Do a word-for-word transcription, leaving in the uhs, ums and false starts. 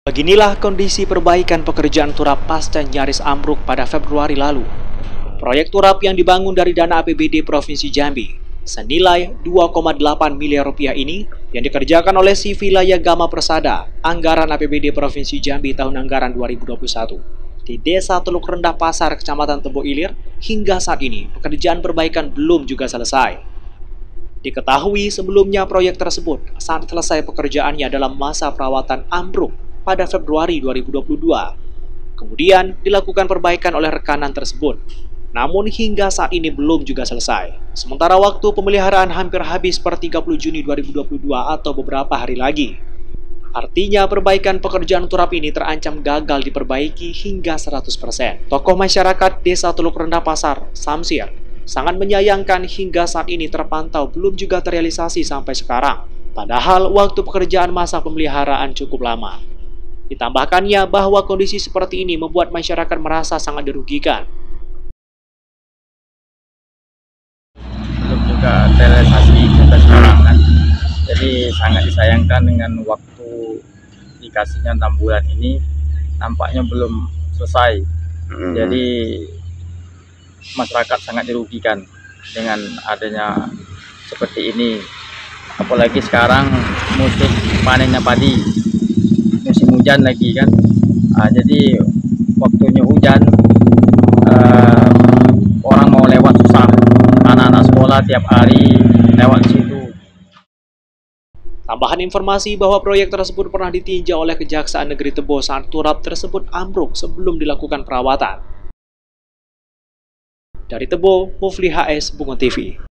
Beginilah kondisi perbaikan pekerjaan turap pasca nyaris ambruk pada Februari lalu. Proyek turap yang dibangun dari dana A P B D Provinsi Jambi senilai dua koma delapan miliar rupiah ini yang dikerjakan oleh Si Vilaya Gama Persada, anggaran A P B D Provinsi Jambi tahun anggaran dua ribu dua puluh satu. Di Desa Teluk Rendah Pasar, Kecamatan Tebo Ilir, hingga saat ini pekerjaan perbaikan belum juga selesai. Diketahui sebelumnya proyek tersebut saat selesai pekerjaannya dalam masa perawatan ambruk pada Februari dua ribu dua puluh dua. Kemudian dilakukan perbaikan oleh rekanan tersebut. Namun hingga saat ini belum juga selesai. Sementara waktu pemeliharaan hampir habis per tiga puluh Juni dua ribu dua puluh dua atau beberapa hari lagi. Artinya perbaikan pekerjaan turap ini terancam gagal diperbaiki hingga seratus persen. Tokoh masyarakat Desa Teluk Rendah Pasar, Samsir, sangat menyayangkan hingga saat ini terpantau belum juga terrealisasi sampai sekarang. Padahal waktu pekerjaan masa pemeliharaan cukup lama. Ditambahkannya bahwa kondisi seperti ini membuat masyarakat merasa sangat dirugikan. Belum juga terrealisasi sampai sekarang kan. Jadi sangat disayangkan dengan waktu dikasihnya enam bulan ini nampaknya belum selesai. Mm-hmm. Jadi masyarakat sangat dirugikan dengan adanya seperti ini. Apalagi sekarang musim panennya padi, musim hujan lagi kan. Nah, jadi waktunya hujan, uh, orang mau lewat susah. Anak-anak sekolah tiap hari lewat situ. Tambahan informasi bahwa proyek tersebut pernah ditinjau oleh Kejaksaan Negeri Tebo saat turap tersebut ambruk sebelum dilakukan perawatan. Dari Tebo, Mufli H S, Bungo T V.